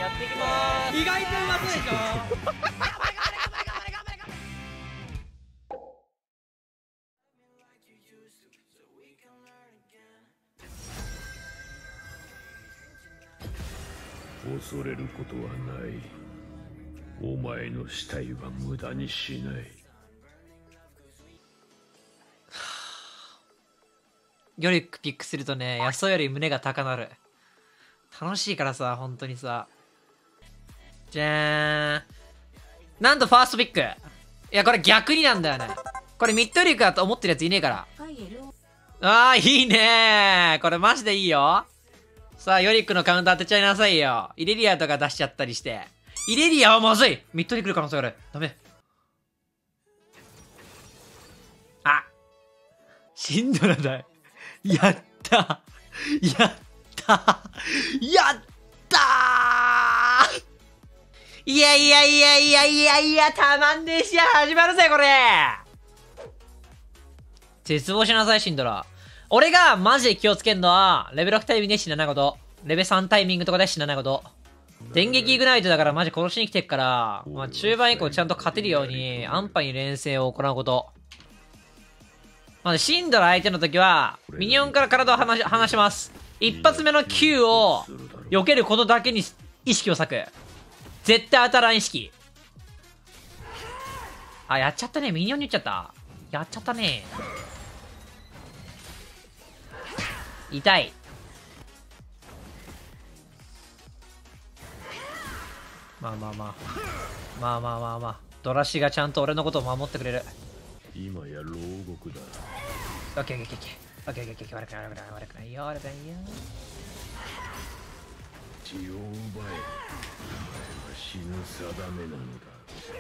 やっていきまーす。 意外とうまそうでしょ。 恐れることはない。お前の死体は無駄にしない。 ヨリックピックするとね、野草より胸が高鳴る。楽しいからさ、本当にさ。じゃーん。なんとファーストピック。いや、これ逆になんだよね。これミッドリークだと思ってるやついねえから。あー、いいねー。これマジでいいよ。さあ、ヨリックのカウンター当てちゃいなさいよ。イレリアとか出しちゃったりして。イレリアはまずい。ミッドに来る可能性がある。ダメ。あ、シンドラだ。やったやったやったー。いやいやいやいやいやいや、たまんねえ試合始まるぜ、これ。絶望しなさい、シンドラ。俺がマジで気をつけんのは、レベル6タイミングで死なないこと。レベル3タイミングとかで死なないこと。電撃イグナイトだからマジ殺しに来てっから、まあ、中盤以降ちゃんと勝てるように、安牌に連戦を行うこと。まず、シンドラ相手の時は、ミニオンから体を離します。一発目の Q を避けることだけに意識を割く。絶対当たらん意識。あ、やっちゃったね。ミニオンに言っちゃった。やっちゃったね。痛い。まあまあまあ。まあまあまあまあ。ドラシがちゃんと俺のことを守ってくれる。 今や牢獄だ。 オッケーオッケーオッケー。オッケーオッケー。悪くない悪くない悪くないよ悪くないよ。 血を奪え。お前は死ぬ定めなのだ。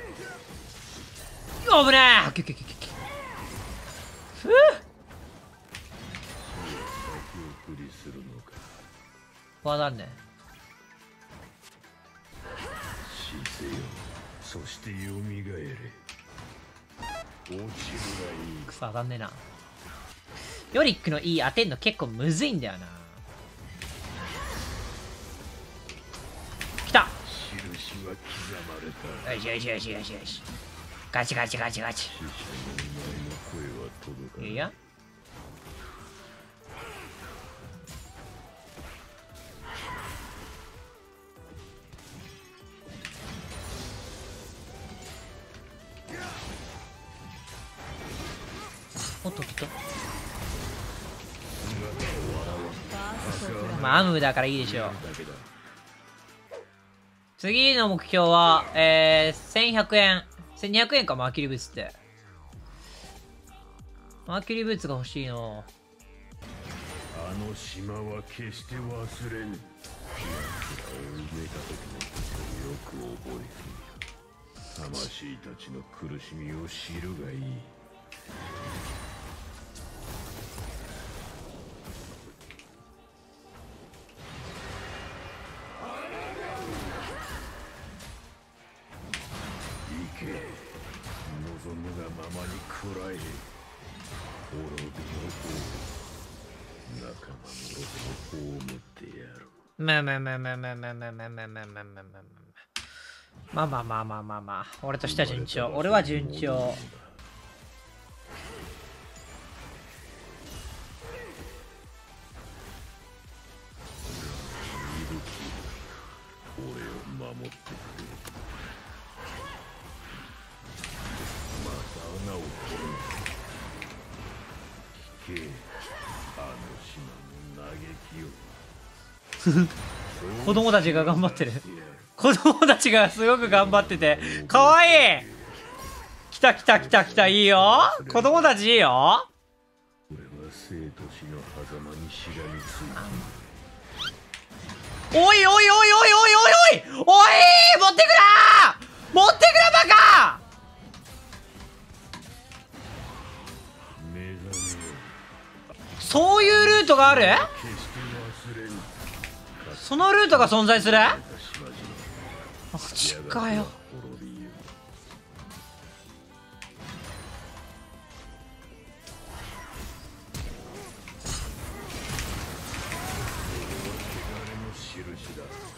危ねえ。オッケーオッケーオッケーオッケー。ふぅ。 先送りするのか。 わかんね死せよ。そして蘇れ。落ちるがいい。 くそ当たんねえな。ヨリックの E 当てんの結構むずいんだよな。来た。 印は刻まれた。 よしよしよしよしよし。ガチガチガチガチ。 死者のお前の声は届かない。 いや。おっとっとっと。まあアムだからいいでしょう。次の目標は1100円1200円か。マーキュリーブーツって。マーキュリーブーツが欲しいの。 あの島は決して忘れぬ。奴らを埋めた時のことをよく覚える。魂たちの苦しみを知るがいい。行け。望むがままに食らえ。滅びの王。仲間の葬ってやる。 まあまあまあまあまあまあまあまあまあまあまあまあまあまあまあまあまあまあまあ。俺としては順調。俺は順調。 俺を守ってくれ。また穴を掘る。聞け。あの島の嘆きを。 子供たちが頑張ってる。子供たちがすごく頑張ってて、かわいい。来た来た来た来た。いいよ。子供たちいいよ。 俺は生と死の狭間にしがみついおいおいおいおいおいおいおいおい、持ってくなー、持ってくなバカ。 目覚めよ。 そういうルートがある。 決して忘れぬ。 そのルートが存在する。 島々 マジかよ。 滅びよ。汚れの印だ。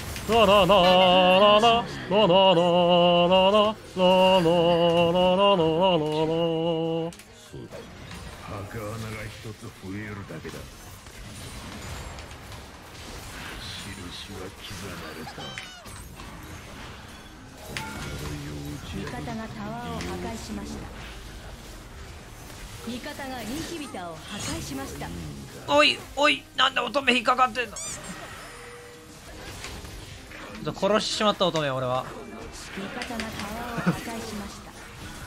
ラララララララララララララララララララそうだ、墓穴が一つ増えるだけだ。印は刻まれた。 味方がタワーを破壊しました。味方がインヒビターを破壊しました。 おいおい、なんで乙女引っかかってんの。殺してしまった乙女、俺は。 味方がタワーを破壊しました。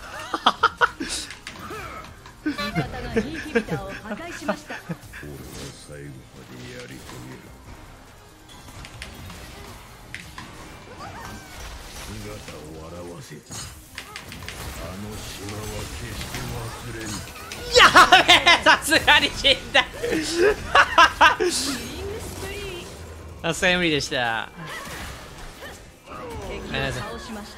味方がインヒビターを破壊しました。 俺は最後までやり遂げる。姿を現せ。あの島は決して忘れん。 やべえ、さすがに死んだ。さすがに無理でした。 敵を倒しました。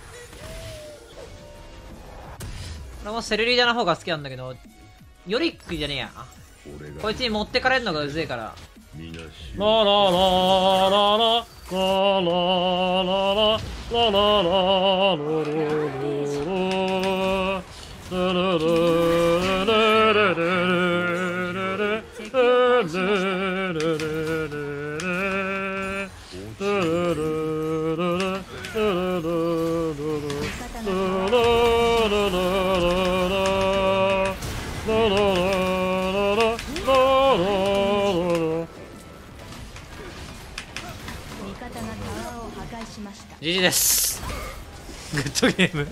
俺もセルリーダの方が好きなんだけど、ヨリックじゃねえや。 俺がこいつに持ってかれるのがうぜえから。 みなしラララララララララララララ GG です。グッドゲーム。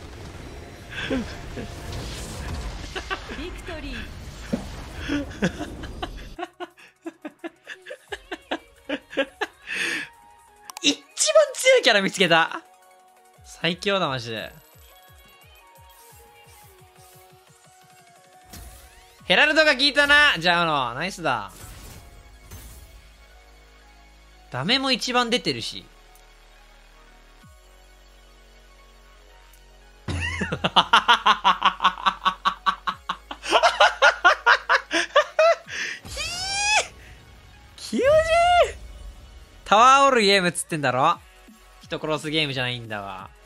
ビクトリー。 一番強いキャラ見つけた。最強だマジで。ヘラルドが効いたな。じゃあナイスだ。ダメも一番出てるし。気持ちいい。タワーオールゲームっつってんだろ。人殺すゲームじゃないんだわ。